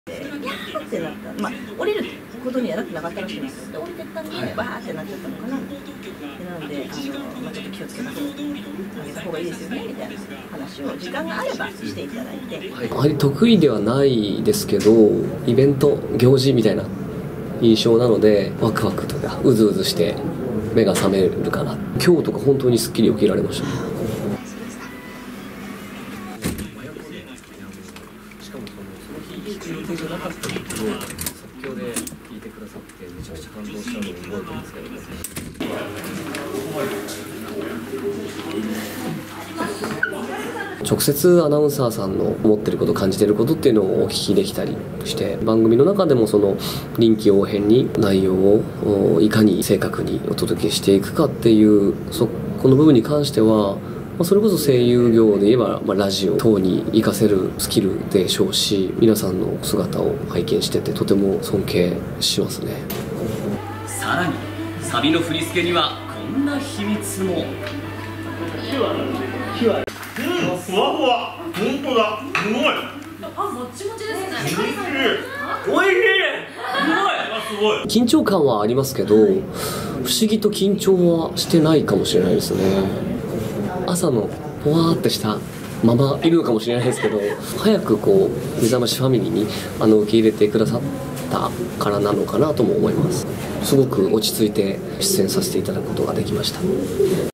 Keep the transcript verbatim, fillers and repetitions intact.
ってなった、まあ、降りることにはなってなかったらしいんですよ。で降りてったんで、はい、バーってなっちゃったのかな。でなので、あの、まあ、ちょっと気をつけてあげた方がいいですよねみたいな話を時間があればしていただいて、はい、 あまり得意ではないですけど、イベント行事みたいな印象なので、ワクワクとかうずうずして目が覚めるかな。今日とか本当にすっきり起きられました。しかもそのその日予定じゃなかったことを即興で聞いてくださってめちゃくちゃ感動したのを覚えてますけどね。直接アナウンサーさんの思ってること感じてることっていうのをお聞きできたりして、番組の中でもその臨機応変に内容をいかに正確にお届けしていくかっていうそこの部分に関しては、それこそ声優業で言えば、まあ、ラジオ等に活かせるスキルでしょうし、皆さんの姿を拝見しててとても尊敬しますね。 さらにサビの振り付けにはこんな秘密も。 うん、ふわふわ、本当だ、すごい。 パンもちもちですね。 おいしい。 おいしい。 すごい。 緊張感はありますけど、不思議と緊張はしてないかもしれないですね。朝のぽわーってしたままいるのかもしれないですけど、早くこう目覚ましファミリーにあの受け入れてくださったからなのかなとも思います。すごく落ち着いて出演させていただくことができました。